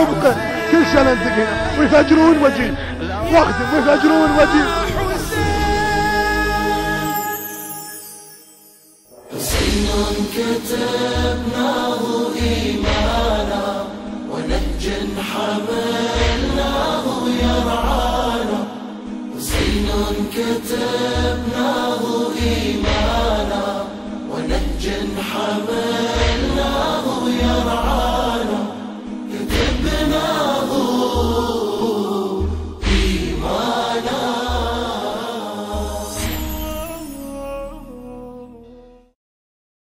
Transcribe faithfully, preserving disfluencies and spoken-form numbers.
ومبقى كل سنة نلتقينا ويفجرون وجهي واخدم ويفجرون وجهي. حسين كتبناه إيمانا ونهجا حملناه يرعانا. حسين كتبناه